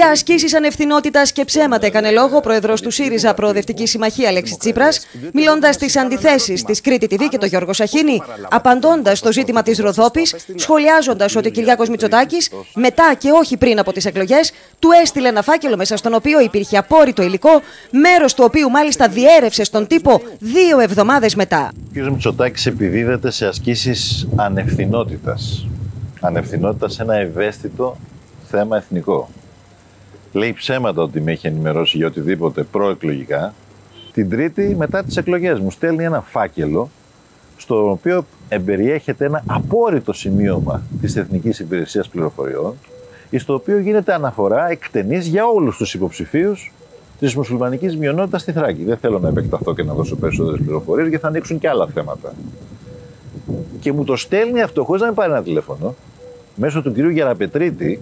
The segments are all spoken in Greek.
Για ασκήσεις ανευθυνότητας και ψέματα έκανε λόγο ο πρόεδρος του ΣΥΡΙΖΑ Προοδευτική Συμμαχία Αλέξης Τσίπρας, μιλώντας στις αντιθέσεις της Κρήτη TV και το Γιώργο Σαχίνη, απαντώντας στο ζήτημα της Ροδόπης, σχολιάζοντας ότι ο Κυριάκος Μητσοτάκης, μετά και όχι πριν από τις εκλογές, του έστειλε ένα φάκελο μέσα στον οποίο υπήρχε απόρριτο υλικό, μέρος του οποίου μάλιστα διέρευσε στον τύπο 2 εβδομάδες μετά. Ο κ. Μητσοτάκης επιδίδεται σε ασκήσεις ανευθυνότητας. Ανευθυνότητα σε ένα ευαίσθητο θέμα εθνικό. Λέει ψέματα ότι με έχει ενημερώσει για οτιδήποτε προεκλογικά. Την Τρίτη, μετά τις εκλογές, μου στέλνει ένα φάκελο στο οποίο εμπεριέχεται ένα απόρριτο σημείωμα της Εθνικής Υπηρεσίας Πληροφοριών, στο οποίο γίνεται αναφορά εκτενής για όλους τους υποψηφίους της μουσουλμανικής μειονότητας στη Θράκη. Δεν θέλω να επεκταθώ και να δώσω περισσότερες πληροφορίες, γιατί θα ανοίξουν και άλλα θέματα. Και μου το στέλνει αυτό χωρίς να με πάρει ένα τηλέφωνο, μέσω του κυρίου Γεραπετρίτη,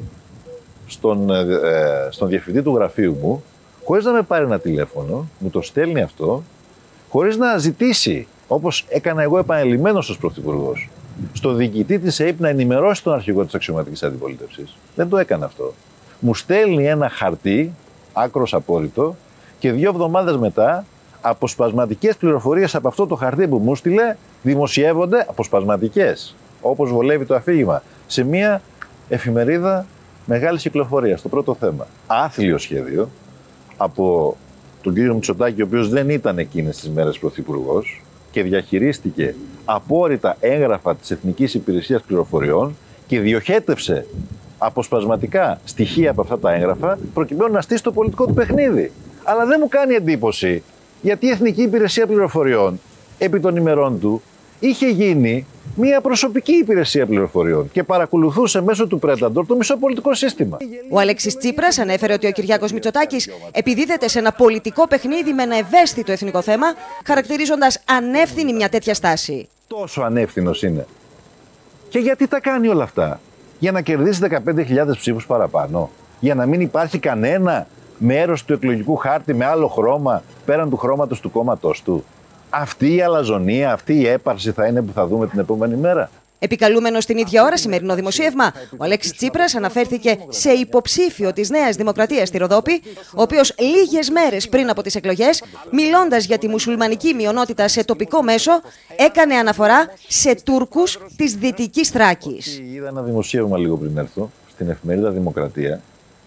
στον διευθυντή του γραφείου μου, χωρίς να με πάρει ένα τηλέφωνο, μου το στέλνει αυτό, χωρίς να ζητήσει, όπως έκανα εγώ επανειλημμένος ως πρωθυπουργός, στο διοικητή της ΕΕΠ να ενημερώσει τον αρχηγό της αξιωματικής αντιπολίτευσης. Δεν το έκανε αυτό. Μου στέλνει ένα χαρτί, άκρος απόρριτο, και 2 εβδομάδες μετά, αποσπασματικές πληροφορίες από αυτό το χαρτί που μου στείλε δημοσιεύονται, αποσπασματικές, όπως βολεύει το αφήγημα, σε μια εφημερίδα μεγάλης κυκλοφορίας. Το πρώτο θέμα. Άθλιο σχέδιο από τον κύριο Μητσοτάκη, ο οποίος δεν ήταν εκείνες τις μέρες πρωθυπουργός και διαχειρίστηκε απόρριτα έγγραφα της Εθνικής Υπηρεσίας Πληροφοριών και διοχέτευσε αποσπασματικά στοιχεία από αυτά τα έγγραφα προκειμένου να στήσει το πολιτικό του παιχνίδι. Αλλά δεν μου κάνει εντύπωση, γιατί η Εθνική Υπηρεσία Πληροφοριών επί των ημερών του είχε γίνει μια προσωπική υπηρεσία πληροφοριών και παρακολουθούσε μέσω του Predator το μισό πολιτικό σύστημα. Ο Αλέξης Τσίπρας ανέφερε ότι ο Κυριάκος Μητσοτάκης επιδίδεται σε ένα πολιτικό παιχνίδι με ένα ευαίσθητο εθνικό θέμα, χαρακτηρίζοντας ανεύθυνη μια τέτοια στάση. Τόσο ανεύθυνος είναι. Και γιατί τα κάνει όλα αυτά? Για να κερδίσει 15.000 ψήφους παραπάνω? Για να μην υπάρχει κανένα μέρος του εκλογικού χάρτη με άλλο χρώμα πέραν του χρώματος του κόμματος του? Αυτή η αλαζονία, αυτή η έπαρση θα είναι που θα δούμε την επόμενη μέρα. Επικαλούμενος την ίδια ώρα σημερινό δημοσίευμα, ο Αλέξης Τσίπρας αναφέρθηκε σε υποψήφιο της Νέας Δημοκρατίας στη Ροδόπη, ο οποίος λίγες μέρες πριν από τις εκλογές, μιλώντας για τη μουσουλμανική μειονότητα σε τοπικό μέσο, έκανε αναφορά σε Τούρκους της Δυτικής Θράκης. Είδα ένα δημοσίευμα λίγο πριν έρθω, στην εφημερίδα Δημοκρατία,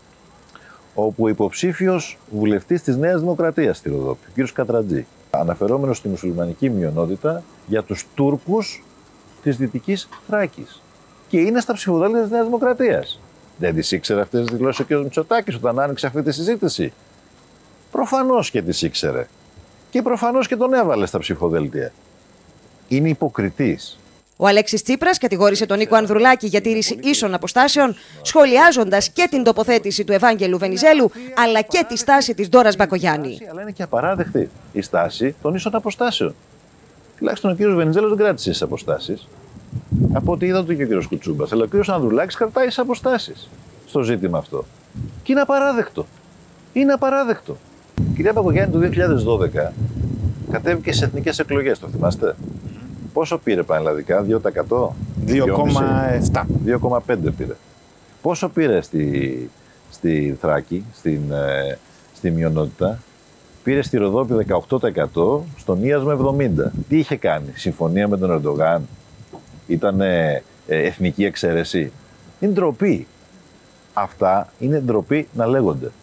όπου υποψήφιος βουλευτής της Νέας Δημοκρατίας στη Ροδόπη, ο κ. Κατραντζή, αναφερόμενος στη μουσουλμανική μειονότητα για τους Τούρκους της Δυτικής Θράκης. Και είναι στα ψηφοδέλτια της Νέας Δημοκρατίας. Δεν τις ήξερε αυτές τις δηλώσεις ο κ. Μητσοτάκης όταν άνοιξε αυτή τη συζήτηση? Προφανώς και τις ήξερε. Και προφανώς και τον έβαλε στα ψηφοδέλτια. Είναι υποκριτής. Ο Αλέξης Τσίπρας κατηγόρησε τον Νίκο Ανδρουλάκη για τήρηση ίσων αποστάσεων, σχολιάζοντας και την τοποθέτηση του Ευάγγελου Βενιζέλου, αλλά και τη στάση της Ντόρας Μπακογιάννη. Αλλά είναι και απαράδεκτη η στάση των ίσων αποστάσεων. Τουλάχιστον ο κύριος Βενιζέλος δεν κράτησε τις αποστάσεις. Από ό,τι είδα του και ο κύριος Κουτσούμπας. Αλλά ο κύριος Ανδρουλάκης κρατάει τις αποστάσεις στο ζήτημα αυτό. Και είναι απαράδεκτο. Είναι απαράδεκτο. Η κυρία Μπακογιάννη το 2012 κατέβηκε στις εθνικές εκλογές, το θυμάστε? Πόσο πήρε πανελλαδικά, 2%? 2,7. 2,5 πήρε. Πόσο πήρε στη Θράκη, στη μειονότητα? Πήρε στη Ροδόπη 18%, στον Ίασμα 70%. Τι είχε κάνει? Συμφωνία με τον Ερντογάν? Ήταν εθνική εξαίρεση? Είναι ντροπή. Αυτά είναι ντροπή να λέγονται.